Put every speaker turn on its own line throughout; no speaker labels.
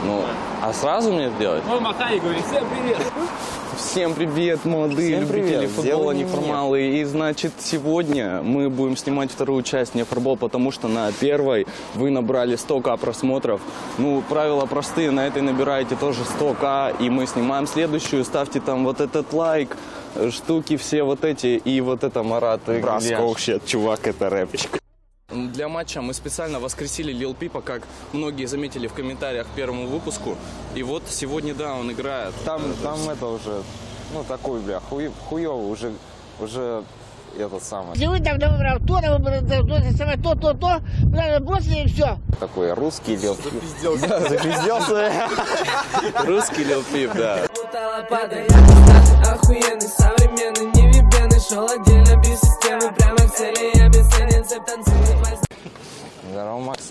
Ну, а сразу мне это делать?
Ну, махай и говори, всем привет.
Всем привет, молодые любители футбола, неформалы. И, значит, сегодня мы будем снимать вторую часть «Неформал», потому что на первой вы набрали 100 000 просмотров. Ну, правила простые, на этой набираете тоже 100 000, и мы снимаем следующую. Ставьте там вот этот лайк, штуки все вот эти, и вот это Марат.
Вообще, чувак, это рэпчик.
Для матча мы специально воскресили Lil Peep, как многие заметили в комментариях к первому выпуску. И вот сегодня, да, он играет.
Там это уже, ну, такой, бля, хуёвый, уже этот самый.
Сегодня там выбрал то, после и все.
Такой русский Lil Peep.
Запизделся. Русский Lil Peep, да.
Охуенный, современный, невъебенный, шел отдельно без системы, прямо к цели, я бесценен, цепь танцует вальс.
Здорово, Макс.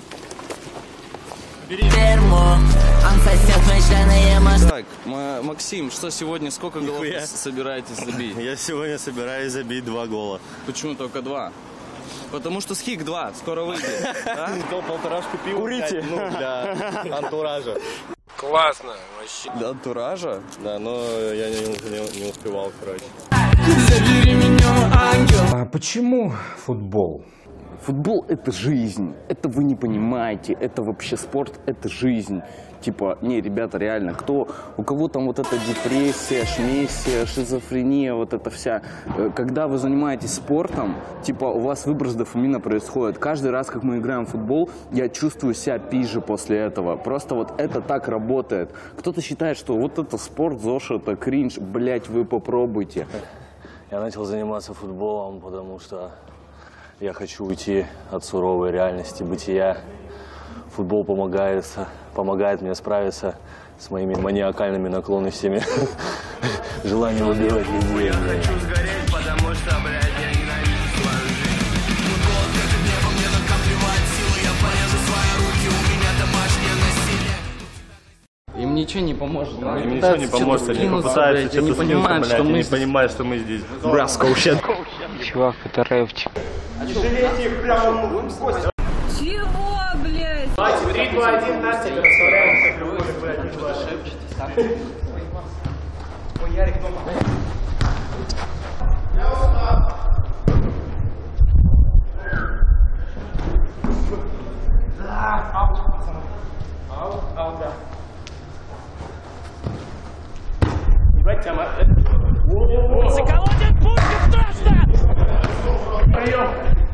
Так, Максим, что сегодня, сколько голов собираетесь забить?
Я сегодня собираюсь забить 2 гола.
Почему только 2? Потому что Схик 2 скоро выйдет.
Полторашку пива. Курите? Ну, для антуража.
Классно, вообще.
Для антуража?
Да, но я не успевал, короче.
Забери меня, ангел.
А почему футбол?
Футбол – это жизнь. Это вы не понимаете. Это вообще спорт, это жизнь. Типа, не, ребята, реально, у кого там вот эта депрессия, шмессия, шизофрения, вот это вся. Когда вы занимаетесь спортом, типа, у вас выброс дофамина происходит. Каждый раз, как мы играем в футбол, я чувствую себя пизже после этого. Просто вот это так работает. Кто-то считает, что вот это спорт, ЗОЖ, это кринж. Блять, вы попробуйте.
Я начал заниматься футболом, потому что я хочу уйти от суровой реальности бытия. Футбол помогает мне справиться с моими маниакальными наклонностями, желанием убивать людей. Я хочу сгореть, потому что, блядь, я ненавижу свою жизнь. Футбол — это небо, мне только плевать силы, я порежу свои руки, у меня домашнее насилие.
Им ничего не поможет.
Им ничего не поможет, они попытаются что-то
понимают,
блядь, они не понимают, что мы здесь.
Браскоу щет.
Чувак, это рэпчик.
Чего, блядь?
3, 2, 1, Настя, расставляемся. Ой, Ярик дома. Аут, пацаны. Аут, да. Ебать, Тяма.
Заколотит пушки страшно!
Прием.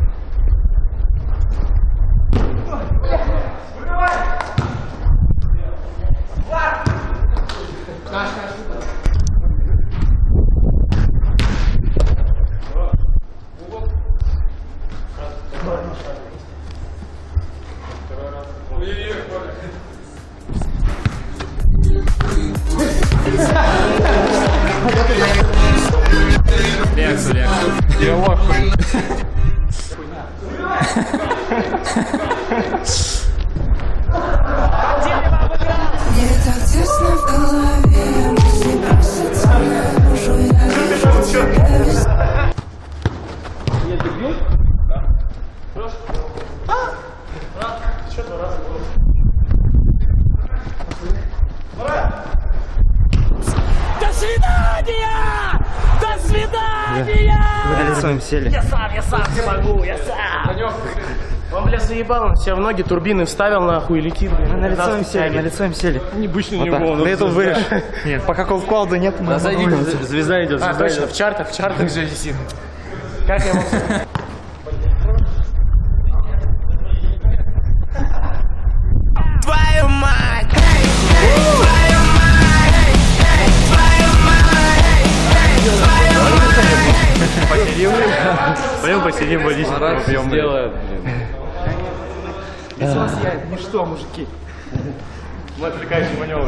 Реакцию.
Диалог.
Мне так тесно в голове, мысли просятся наружу, я вижу тебя везде.
Я дебил? Да. Хорошо. Что 2 раза было?
До свидания! До свидания!
Вы на лицо им сели.
Я сам смогу, я сам!
Он, бля, заебал, он себе в ноги турбины вставил, нахуй, и летит, блин.
Мы на лицо им сели,
Необычно не
Вот
было.
так. На YouTube вырежь. Нет, пока колл-квалда нет, мы
Зайди, звезда идет.
А, точно, в чартах же висит. Как я мог сказать?
Твою мать!
Пойдем посидим, водичку попьем.
Сделает, блин.
Ну что, мужики?
Мы отвлекающий маневр.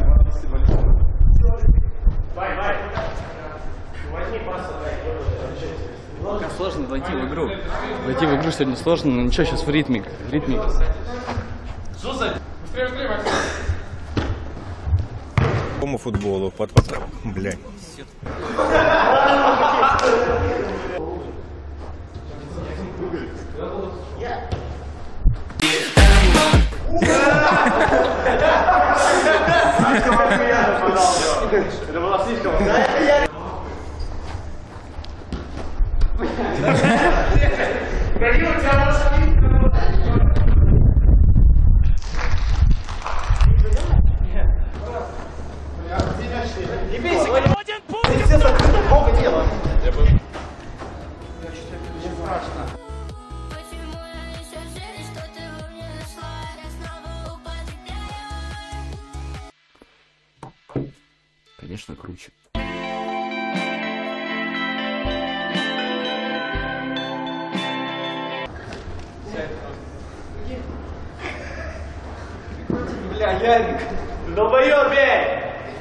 Давай. Возьми пасу,
Как сложно войти в игру. Войти в игру сегодня сложно, но ничего, сейчас в ритмик.
Быстрее, Максим.
Какому футболу? Блядь.
Почему я не совсем, что ты во мне нашла, я снова употребляю.
Конечно, круче.
Долбоёб, бей!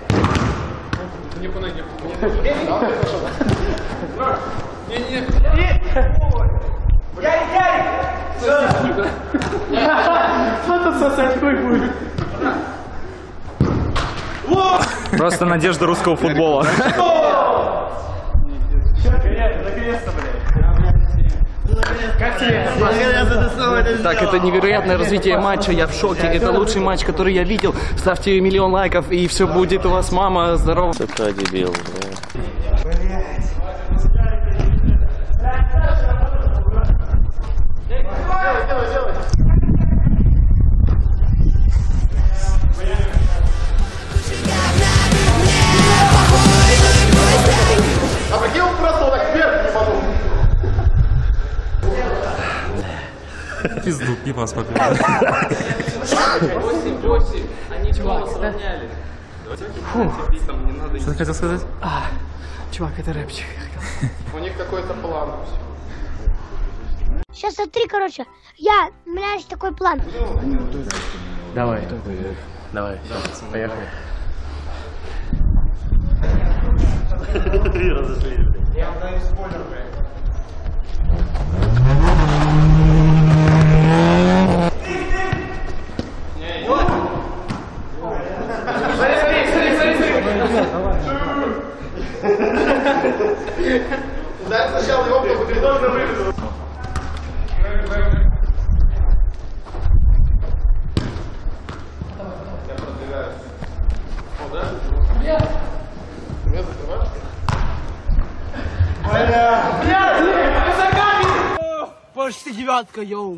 Просто надежда русского футбола.
Так, это невероятное развитие матча, я в шоке. Это лучший матч, который я видел. Ставьте 1 000 000 лайков, и все будет у вас, мама, здорово. Это дебил,
А прикинь, он просто вот так вверх не могу.
Пизду, пиво спокойно.
8-8. Они чего сравняли?
Что ты хотел сказать?
Чувак, это рэпчик. У них какой-то план.
Сейчас смотри, короче, у меня есть такой план.
Давай, давай, поехали. Я вам даю спойлер, блядь. Дай сначала его по выведу. Я продвигаюсь. О, да? Ты закрываешь?
Почти девятка, йоу.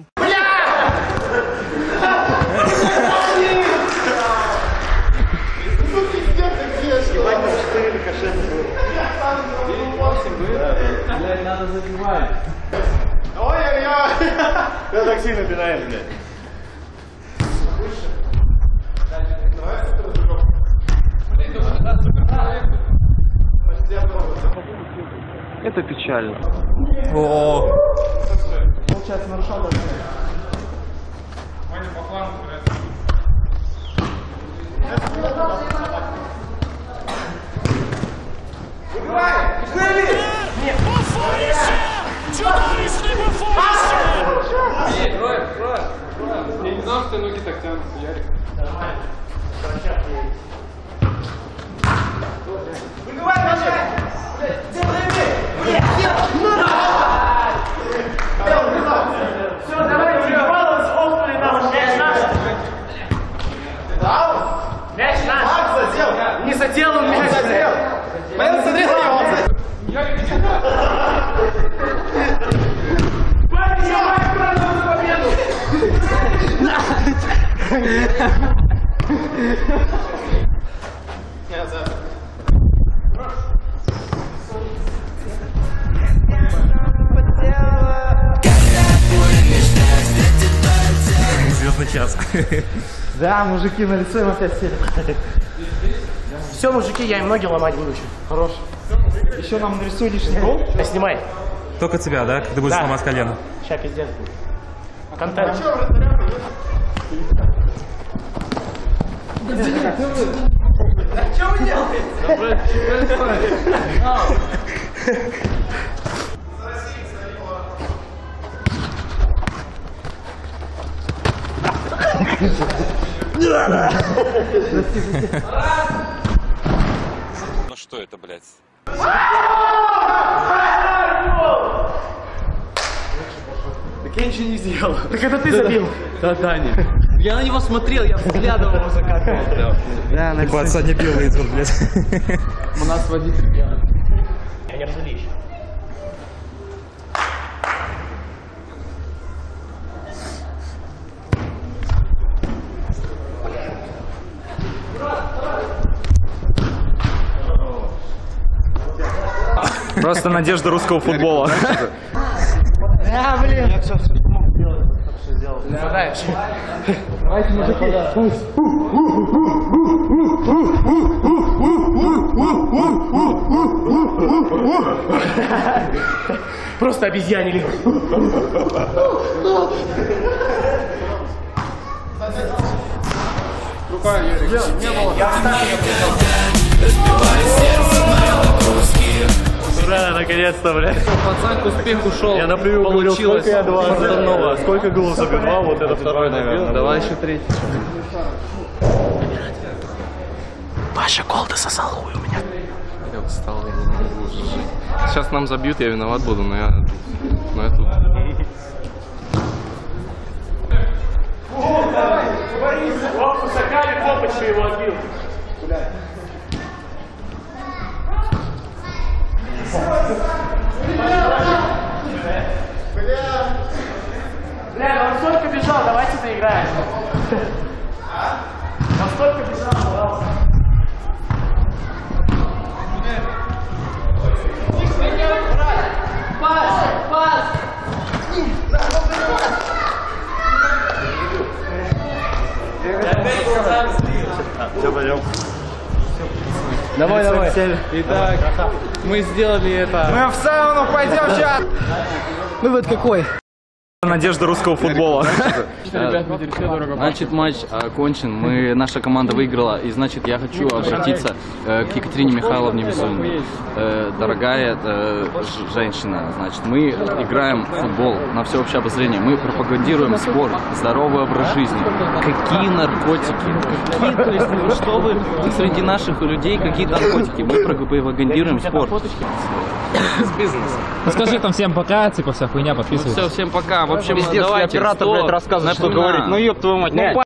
Надо забивать. Ой-ой-ой! Я так сильно пинаешь, блядь.
Это печально.
О,
Получается, нарушал даже. Ваня, по плану, блядь. Я не знал, что ноги так тянутся, Ярик. Выбивай, Маша! Все, давай, мяч наш! Не задел он мяч! Понятно, смотри,
звездный час.
Да, мужики на лицо им опять сели. Все, мужики, я им ноги ломать буду еще. Хорош. Еще нам нарисуй лишний гол. Снимай.
Только тебя, да? Ты будешь сломать колено.
Сейчас пиздец будет. Контент. Что вы делаете?
Ну что это, блядь?
Так я ничего не сделал. Так это ты забил.
Да, Даня.
Я на него смотрел, я взглядом его закатывал.
Да, на
Типа отца не белый идет, блядь.
У нас водитель пьяный.
не различь.
Просто надежда русского футбола.
А, блин. Я все смог сделать, что сделал. Нападаешь. Давайте, мужики. Просто обезьянили. Рука, Юрий. Не было. Я ура, наконец-то, блядь.
Пацан к успеху шел.
Я напрямую говорил, сколько я два. Сколько голов забил? Вот это второй, наверное.
Давай еще третий.
Паша, гол ты сосал хуй у меня.
Я устал, я не могу уже жить. Сейчас нам забьют, я виноват буду, но я тут.
Давай, Борис, вот Сакали попочку его отбил. Бля, он столько бежал, давайте доиграем. Он столько бежал, пожалуйста. Пас! Все, пойдем. Давай.
Итак, мы сделали это.
Мы в сауну пойдем сейчас.
Вывод какой?
Надежда русского футбола.
Значит, матч окончен, наша команда выиграла, и значит, я хочу обратиться к Екатерине Михайловне Безумной. Дорогая женщина, значит, мы играем в футбол на всеобщее обозрение, мы пропагандируем спорт, здоровый образ жизни. Какие наркотики? То есть, что вы среди наших людей, какие наркотики? Мы пропагандируем спорт.
Скажи там всем пока, типа вся хуйня, подписывайтесь.
Все, всем пока. В общем,
Пиздец,
давайте,
оператор, блядь, рассказывает, что говорить. Ну ёб твою мать, ну